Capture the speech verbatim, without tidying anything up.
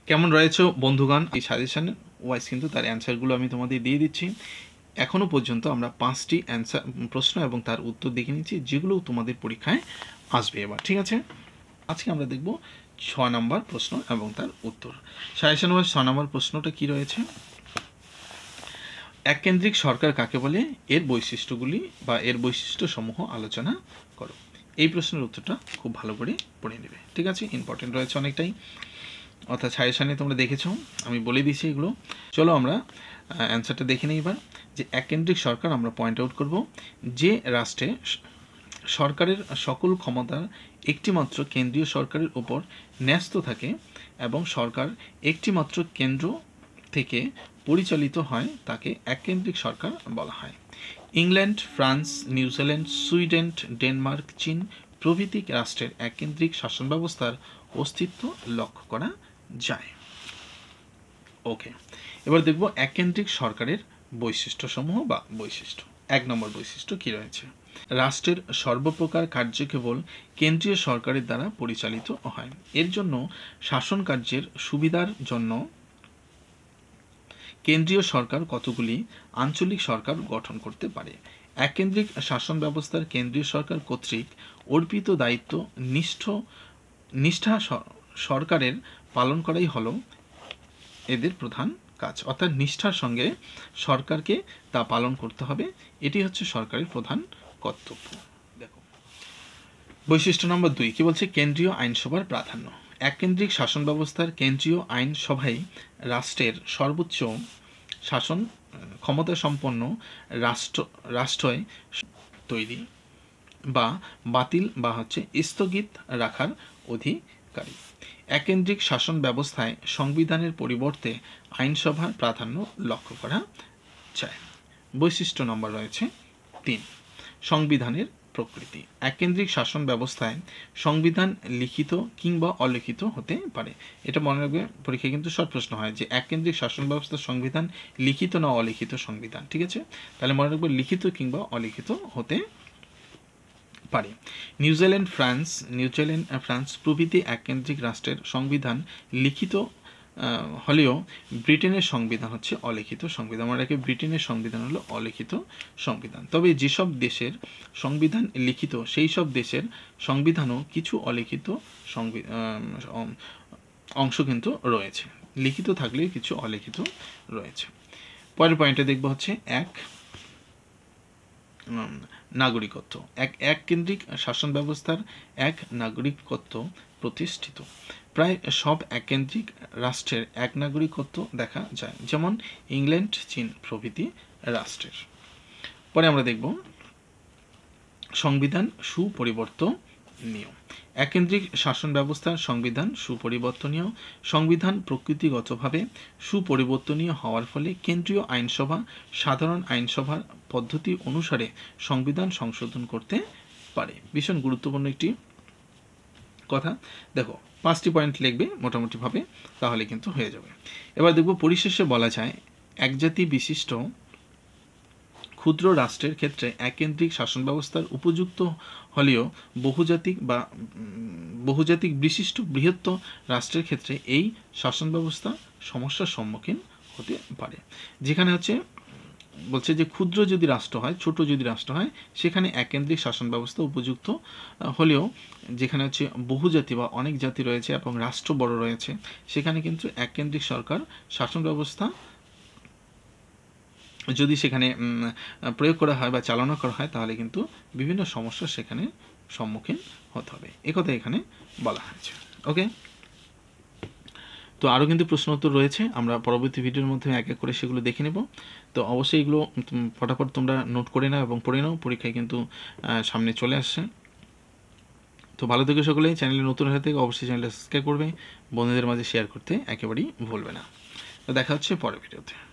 কেমন রয়েছে বন্ধুগণ? এই সাজেশন ওয়াইজ কিন্তু তার অ্যান্সারগুলো আমি তোমাদের দিয়ে দিচ্ছি। এখনও পর্যন্ত আমরা পাঁচটি অ্যান্সার প্রশ্ন এবং তার উত্তর দেখে নিচ্ছি, যেগুলো তোমাদের পরীক্ষায় আসবে এবার। ঠিক আছে, আজকে আমরা দেখব ছ নম্বর প্রশ্ন এবং তার উত্তর। সাজেশন ওয়াইজ ছ নম্বর প্রশ্নটা কি রয়েছে? এককেন্দ্রিক সরকার কাকে বলে, এর বৈশিষ্ট্যগুলি বা এর বৈশিষ্ট্যসমূহ আলোচনা করো। এই প্রশ্নের উত্তরটা খুব ভালো করে পড়ে নেবে। ঠিক আছে, ইম্পর্টেন্ট রয়েছে অনেকটাই, অর্থাৎ সাজেশানে তোমরা দেখেছো, আমি বলে দিয়েছি এগুলো। চলো আমরা অ্যান্সারটা দেখে নিই এবার। যে এককেন্দ্রিক সরকার আমরা পয়েন্ট আউট করব যে রাষ্ট্রে সরকারের সকল ক্ষমতা একটিমাত্র কেন্দ্রীয় সরকারের উপর ন্যস্ত থাকে এবং সরকার একটিমাত্র কেন্দ্র থেকে পরিচালিত হয়, তাকে এককেন্দ্রিক সরকার বলা হয়। England, France, New Zealand, Sweden, Denmark, চীন প্রভৃতি রাষ্ট্রের এককেন্দ্রিক শাসন ব্যবস্থার অস্তিত্ব লক্ষ্য করা যায়। ওকে, এবার দেখব এককেন্দ্রিক সরকারের বৈশিষ্ট্যসমূহ বা বৈশিষ্ট্য। এক নম্বর বৈশিষ্ট্য কি রয়েছে? রাষ্ট্রের সর্বপ্রকার কার্য কেবল কেন্দ্রীয় সরকারের দ্বারা পরিচালিত হয়। এর জন্য শাসন কার্যের সুবিধার জন্য কেন্দ্রীয় সরকার কতগুলি আঞ্চলিক সরকার গঠন করতে পারে। এককেন্দ্রিক শাসন ব্যবস্থার কেন্দ্রীয় সরকার কর্তৃক অর্পিত দায়িত্ব নিষ্ঠ নিষ্ঠা সরকারের পালন করাই হলো এদের প্রধান কাজ, অর্থাৎ নিষ্ঠার সঙ্গে সরকারকে তা পালন করতে হবে, এটি হচ্ছে সরকারের প্রধান কর্তব্য। দেখো বৈশিষ্ট্য নম্বর দুই কি বলছে? কেন্দ্রীয় আইনসভার প্রাধান্য। এককেন্দ্রিক শাসন ব্যবস্থার কেন্দ্রীয় আইনসভাই রাষ্ট্রের সর্বোচ্চ শাসন ক্ষমতা সম্পন্ন রাষ্ট্র রাষ্ট্রয় তৈরি বা বাতিল বা হচ্ছে স্থগিত রাখার অধিকারী। এককেন্দ্রিক শাসন ব্যবস্থায় সংবিধানের পরিবর্তে আইনসভার প্রাধান্য লক্ষ্য করা যায়। বৈশিষ্ট্য নম্বর রয়েছে তিন, সংবিধানের প্রকৃতি। এককেন্দ্রিক শাসন ব্যবস্থায় সংবিধান লিখিত কিংবা অলিখিত হতে পারে। এটা মনে রাখবে, পরীক্ষায় কিন্তু শর্ট প্রশ্ন হয় যে এককেন্দ্রিক শাসন ব্যবস্থার সংবিধান লিখিত না অলিখিত সংবিধান। ঠিক আছে, তাহলে মনে রাখবে লিখিত কিংবা অলিখিত হতে পারে। নিউজিল্যান্ড, ফ্রান্স নিউজিল্যান্ড ফ্রান্স প্রভৃতি এককেন্দ্রিক রাষ্ট্রের সংবিধান লিখিত হলেও ব্রিটেনের সংবিধান হচ্ছে অলিখিত সংবিধান। আমরা একে ব্রিটেনের সংবিধান হলো অলিখিত সংবিধান। তবে যেসব দেশের সংবিধান লিখিত, সেই সব দেশের সংবিধানও কিছু অলিখিত অংশ কিন্তু রয়েছে, লিখিত থাকলেও কিছু অলিখিত রয়েছে। পরের পয়েন্টে দেখব হচ্ছে এক নাগরিকত্ব। এক এককেন্দ্রিক শাসন ব্যবস্থার এক নাগরিকত্ব প্রতিষ্ঠিত। প্রায় সব এককেন্দ্রিক রাষ্ট্রের এক নাগরিকত্ব দেখা যায়, যেমন ইংল্যান্ড, চীন প্রভৃতি রাষ্ট্রের। পরে আমরা দেখব সংবিধান সুপরিবর্তনীয়। এককেন্দ্রিক শাসন ব্যবস্থার সংবিধান সুপরিবর্তনীয়। সংবিধান প্রকৃতিগতভাবে সুপরিবর্তনীয় হওয়ার ফলে কেন্দ্রীয় আইনসভা সাধারণ আইনসভার পদ্ধতি অনুসারে সংবিধান সংশোধন করতে পারে। ভীষণ গুরুত্বপূর্ণ একটি কথা। দেখো পাঁচটি পয়েন্ট লিখবে মোটামুটিভাবে, তাহলে কিন্তু হয়ে যাবে। এবার দেখব পরিশেষে বলা যায় একজাতি বিশিষ্ট ক্ষুদ্র রাষ্ট্রের ক্ষেত্রে এককেন্দ্রিক শাসন ব্যবস্থার উপযুক্ত হলেও বহুজাতিক বা বহুজাতিক বিশিষ্ট বৃহত্তর রাষ্ট্রের ক্ষেত্রে এই শাসন ব্যবস্থা সমস্যার সম্মুখীন হতে পারে। যেখানে হচ্ছে বলছে যে ক্ষুদ্র যদি রাষ্ট্র হয়, ছোট যদি রাষ্ট্র হয়, সেখানে এককেন্দ্রিক শাসন ব্যবস্থা উপযুক্ত হলেও যেখানে হচ্ছে বহুজাতি বা অনেক জাতি রয়েছে এবং রাষ্ট্র বড় রয়েছে, সেখানে কিন্তু এককেন্দ্রিক সরকার শাসন ব্যবস্থা যদি সেখানে প্রয়োগ করা হয় বা চালনা করা হয়, তাহলে কিন্তু বিভিন্ন সমস্যার সেখানে সম্মুখীন হতে হবে, একথা এখানে বলা হয়েছে। ওকে, তো আরও কিন্তু প্রশ্ন উত্তর রয়েছে, আমরা পরবর্তী ভিডিওর মধ্যে এক এক করে সেগুলো দেখে নেব। তো অবশ্যই এগুলো ফটাফট তোমরা নোট করে নাও এবং পড়ে নাও, পরীক্ষায় কিন্তু সামনে চলে আসছে। তো ভালো থেকে সকলেই, চ্যানেলে নতুন হয়ে থেকে অবশ্যই চ্যানেলটা সাবস্ক্রাইব করবে, বন্ধুদের মাঝে শেয়ার করতে একেবারেই ভুলবে না। তো দেখা হচ্ছে পরের ভিডিওতে।